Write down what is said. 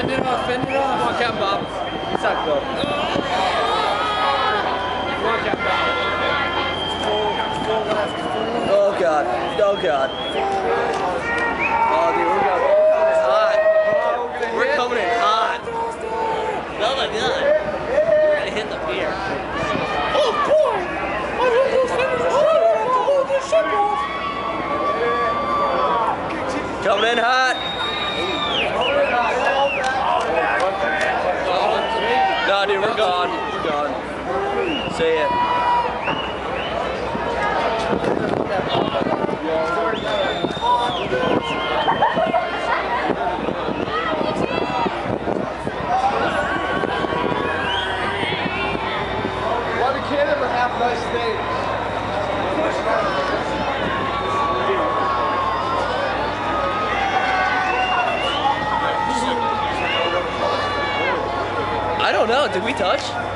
Fend it off, fend it off. Come on, Captain Bob. Suck, Bill. Come on, Captain Bob. Oh God. Oh God. Oh dude, we're coming hot. We're coming in hot. Oh my God. We're gonna hit the pier. Oh boy! I hope those fenders are strong enough to hold this ship off. Coming in hot. No, dude, we're gone. We're gone. See ya. Why we can't ever have nice things? I don't know. Did we touch?